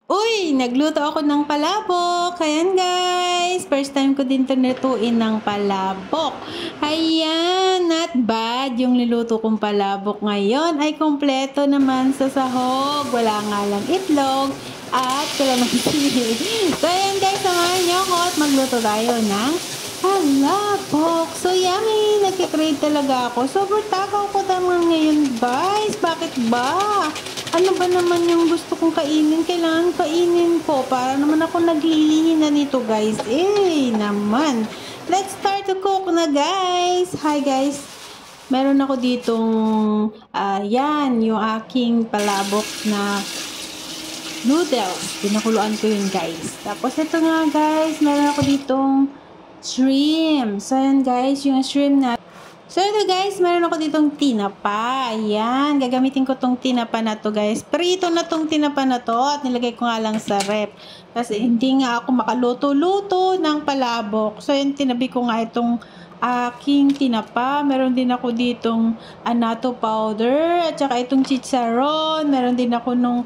Uy, nagluto ako ng palabok. Ayan guys, first time ko din 'to lutuin ng palabok. Ayan, not bad yung niluto kong palabok ngayon ay kompleto naman sa sahog. Wala nga lang itlog at kalamansi. So ayan guys, samahan niyo ako at magluto tayo ng palabok. So yummy, nagkikrave talaga ako. Sobrang takaw ko naman ngayon guys. Bakit ba? Ano ba naman yung gusto kong kainin? Kailangan kainin ko. Para naman ako naglilihi na nito, guys. Naman. Let's start to cook na, guys. Hi, guys. Meron ako ditong, yan, yung aking palabok na noodles. Pinakuluan ko yun, guys. Tapos, ito nga, guys. Meron ako ditong shrimp. So, yan, guys, yung shrimp na so, ito guys, meron ako ditong tinapa. Ayan, gagamitin ko tong tinapa na to guys. Prito na tong tinapa na to at nilagay ko nga lang sa rep. Kasi hindi nga ako makaluto-luto ng palabok. So, yun, tinabi ko nga itong aking tinapa. Meron din ako ditong anato powder at saka itong chicharon. Meron din ako nung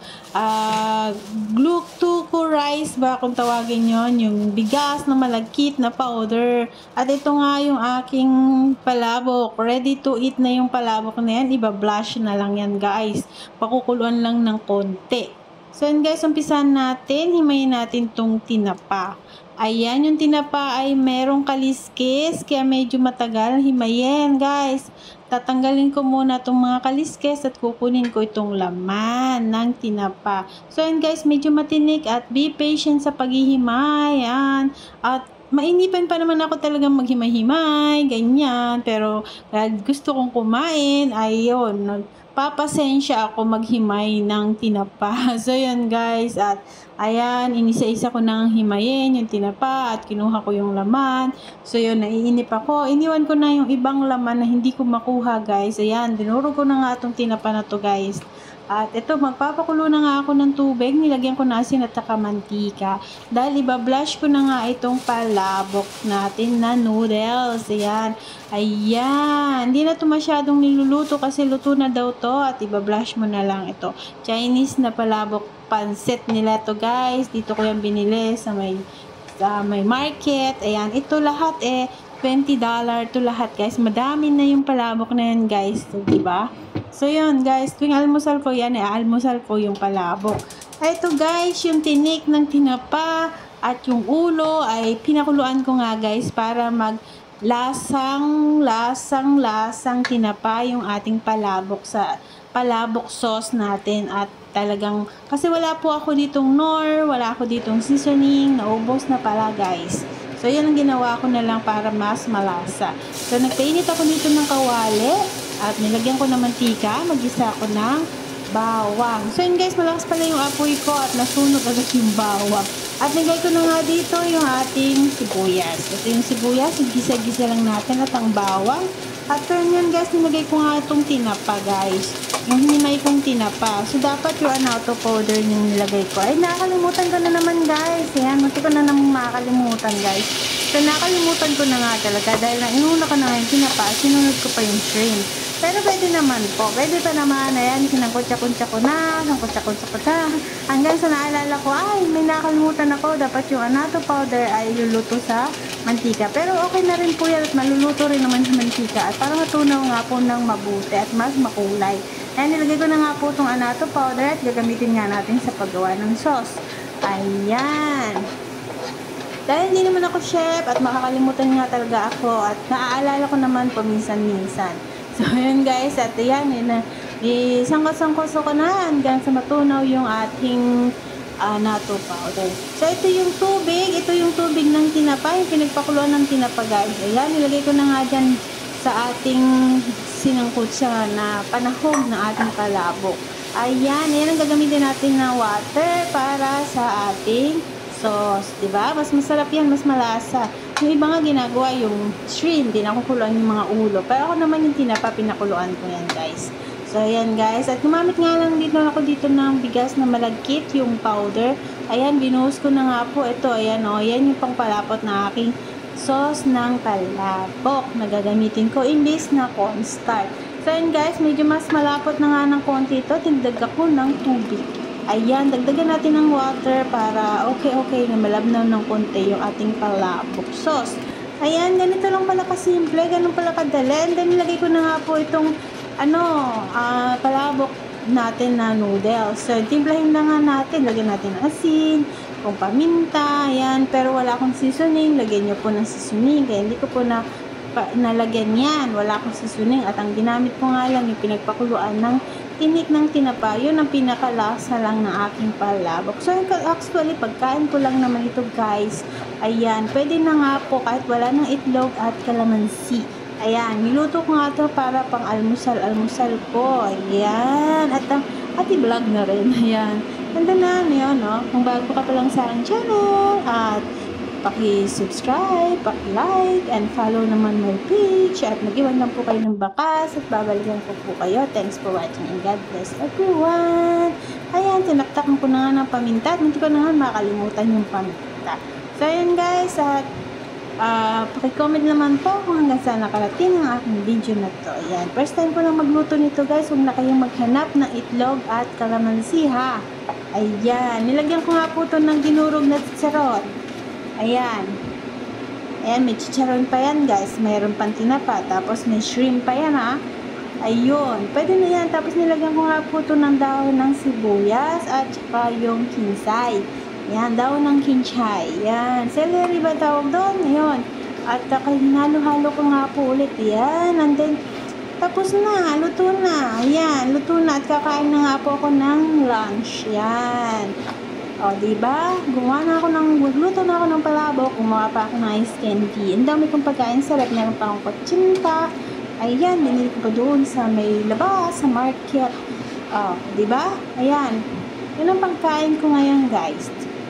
glutuko rice ba kung tawagin yon, yung bigas na malagkit na powder. At ito nga yung aking palabok. Ready to eat na yung palabok na yan. Iba-blush na lang yan guys. Pakukuluan lang ng konti. So yan guys, umpisahan natin. Himayin natin tong tinapa. Ayan, yung tinapa ay merong kaliskis, kaya medyo matagal himayin, guys. Tatanggalin ko muna itong mga kaliskis at kukunin ko itong laman ng tinapa. So, ayan guys, medyo matinik at be patient sa paghihimay. Ayan. At mainipan pa naman ako talagang maghimay-himay, ganyan. Pero, gusto kong kumain, ayun, papasensya ako maghimay ng tinapa. So, yan guys. At, ayan, inisa-isa ko nang himayin yung tinapa at kinuha ko yung laman. So, yun, naiinip ako. Iniwan ko na yung ibang laman na hindi ko makuha, guys. Ayan, dinuro ko na nga itong tinapa na to, guys. At ito, magpapakulo na nga ako ng tubig. Nilagyan ko na asin at saka mantika. Dahil ibablush ko na nga itong palabok natin na noodles. Ayan. Ayan. Hindi na ito masyadong niluluto kasi luto na daw to. At ibablush mo na lang ito. Chinese na palabok pansit nila to guys. Dito ko yan binili sa may market. Ayan. Ito lahat $20 to lahat guys. Madami na yung palabok na yan guys. So, diba? So, yun guys, tuwing almusal ko yan, almusal ko yung palabok. Ito guys, yung tinik ng tinapa at yung ulo ay pinakuluan ko nga guys para lasang tinapa yung ating palabok sa palabok sauce natin. At talagang, kasi wala po ako ditong nor, wala ako ditong seasoning, naubos na pala guys. So, yan ang ginawa ko na lang para mas malasa. So, nagpainit ako dito ng kawali. At nilagyan ko ng mantika, mag-isa ako ng bawang. So yun guys, malakas pala yung apoy ko at nasunog agad yung bawang. At nilagay ko na nga dito yung ating sibuyas. Ito yung sibuyas, gisa-gisa lang natin at ang bawang. At turn yan guys, nilagay ko nga itong tinapa guys. Yung hinimay kong tinapa. So dapat yung anato powder yung nilagay ko. Ay, nakalimutan ko na naman guys. Ayan, munti ko na naman makakalimutan guys. So nakalimutan ko na nga talaga dahil na inuna ko na nga yung tinapa, sinunod ko pa yung shrimp. Pero pwede naman po. Pwede pa naman. Ayan, sinangkutsa-kutsa ko na. Sangkutsa-kutsa ko na. Hanggang sa naalala ko, ay, may nakalimutan ako. Dapat yung anato powder ay luluto sa mantika. Pero okay na rin po yan at maluluto rin naman sa mantika. At para matunaw nga po ng mabuti at mas makulay. Ayan, nilagay ko na nga po itong anato powder at gagamitin nga natin sa paggawa ng sauce. Ayan. Dahil hindi naman ako chef at makakalimutan nga talaga ako at naaalala ko naman paminsan-minsan. So, yun guys, at yan, isangkos-sangkos ko na hanggang sa matunaw yung ating natto powder. So, ito yung tubig ng tinapa, yung pinagpakuluan ng tinapa guys. Ayan, nilagay ko na nga dyan sa ating sinangkutsa na panahog ng ating palabok. Ayan, yan ang gagamitin natin na water para sa ating sauce, diba? Mas masarap yan, mas malasa. Yung iba nga ginagawa yung shrimp, pinakukuluan yung mga ulo. Pero ako naman yung tinapa, pinakuluan ko yan guys. So, ayan guys. At gumamit nga lang dito ng bigas na malagkit, yung powder. Ayan, binuhos ko na nga po. Ito, ayan o. Ayan yung pangpalapot na aking sauce ng palabok na gagamitin ko imbis na cornstarch. So, ayan guys, medyo mas malapot na nga ng konti ito. Tindag ako ng tubig. Ayan, dagdagan natin ng water para okay na malabnaw ng konti yung ating palabok sauce. Ayan, ganito lang pala kasimple, ganun pala kadali. And then, nilagay ko na nga po itong, palabok natin na noodles. So, timplahin na nga natin. Lagyan natin ng asin, kung paminta, ayan. Pero wala akong seasoning. Lagyan nyo po ng seasoning. Kaya hindi ko po nalagyan yan. Wala akong seasoning. At ang ginamit ko nga lang yung pinagpakuluan ng tinik ng tinapa, yun ang pinakalasa lang ng aking palabok. So, actually, pagkain ko lang naman ito, guys. Ayan, pwede na nga po kahit wala ng itlog at kalamansi. Ayan, niluto ko nga ito para pang almusal ko. Ayan, at i-vlog na rin. Ayan, ganda na yun, no? Kung bago ka pa lang sa aking channel, at paki-subscribe, paki-like, and follow naman my page. At mag-iwan lang po kayo ng bakas at babalikan ko po kayo. Thanks for watching and God bless everyone. Ayan, tinaktakan ko na nga ng paminta at hindi ko na nga makalimutan yung paminta. So, ayan guys, at paki-comment naman po kung hanggang saan nakarating ang aking video na to. Ayan, first time ko lang magluto nito guys. Huwag na kayong maghanap ng itlog at kalamansi ha. Ayan, nilagyan ko nga po ito ng dinurog na chicharon. Ayan. Ayan, may chicharon pa yan, guys. Mayroon pang tinapa. Tapos may shrimp pa yan, ha. Ayun. Pwede na yan. Tapos nilagyan ko nga po ito ng dahon ng sibuyas at saka yung kinsay. Ayan, dahon ng kinchay. Ayan. Celery ba tawag doon? Ayun. At hinalo-halo ko nga po ulit. Ayan. And then, tapos na. Luto na. Ayan. Luto na. At kakain na nga po ako ng lunch. Ayan. O, diba? Magluto na ako ng palabok. Gumawa pa ako ng ice candy. Ang dami kong pagkain. Sarap na pa akong kutsinta. Ayan, binili ko pa doon sa may labas, sa market. O, diba? Ayan. Yun ang pagkain ko ngayon, guys.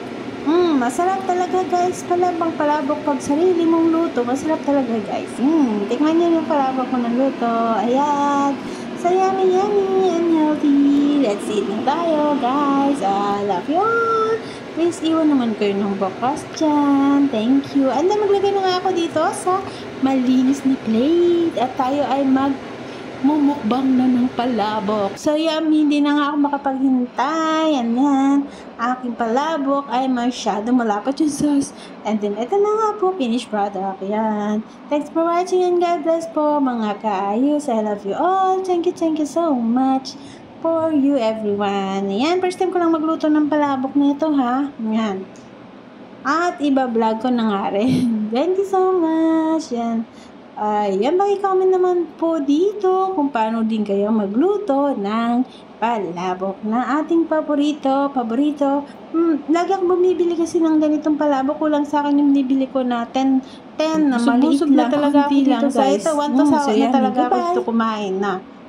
Masarap talaga, guys. Palabok pag sarili mong luto. Masarap talaga, guys. Tikman nyo yung palabok ko ng luto. Ayan. So, yummy and healthy. Let's eat na tayo, guys. I love you all. Please, iwan naman kayo ng bakas dyan. Thank you. And then, maglagay na nga ako dito sa malinis na plate. At tayo ay mumukbang na ng palabok. So, hindi na nga ako makapaghintay. Ayan. Aking palabok ay masyado malapot yung sauce. And then, ito na nga po, finished product. Ayan. Thanks for watching and God bless po, mga kaayos. I love you all. Thank you so much for you, everyone. Ayan, first time ko lang magluto ng palabok na ito, ha? Ayan. At iba-vlog ko na nga rin. Thank you so much. Ayan. Ayan, paki-comment naman po dito kung paano din kayo magluto ng palabok na ating paborito. Lagi akong bumibili kasi ng ganitong palabok. Kulang sa akin yung nibili ko na 10 na maliit lang. Talaga ako dito. So, ito, 1 to sa na talaga ako ito kumain na.